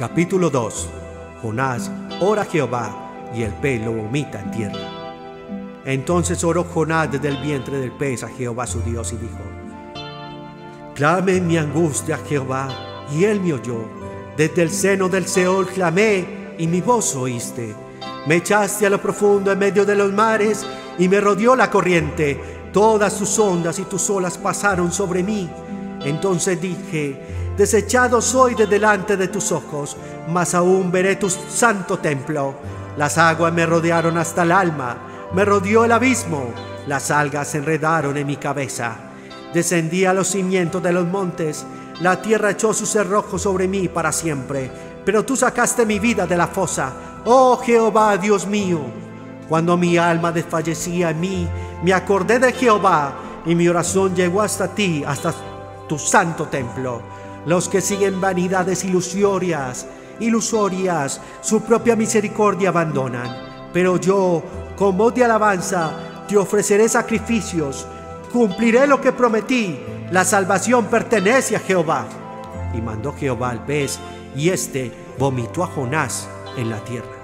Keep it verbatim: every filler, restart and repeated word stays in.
Capítulo dos. Jonás ora a Jehová, y el pez lo vomita en tierra. Entonces oró Jonás desde el vientre del pez a Jehová su Dios y dijo: Clame en mi angustia a Jehová, y él me oyó. Desde el seno del Seol clamé, y mi voz oíste. Me echaste a lo profundo en medio de los mares, y me rodeó la corriente. Todas tus ondas y tus olas pasaron sobre mí. Entonces dije: desechado soy de delante de tus ojos, mas aún veré tu santo templo. Las aguas me rodearon hasta el alma, me rodeó el abismo, las algas se enredaron en mi cabeza. Descendí a los cimientos de los montes, la tierra echó su cerrojo sobre mí para siempre. Pero tú sacaste mi vida de la fosa, oh Jehová, Dios mío. Cuando mi alma desfallecía en mí, me acordé de Jehová, y mi oración llegó hasta ti, hasta tu santo templo. Los que siguen vanidades ilusorias, ilusorias, su propia misericordia abandonan. Pero yo, con voz de alabanza, te ofreceré sacrificios. Cumpliré lo que prometí. La salvación pertenece a Jehová. Y mandó Jehová al pez, y éste vomitó a Jonás en la tierra.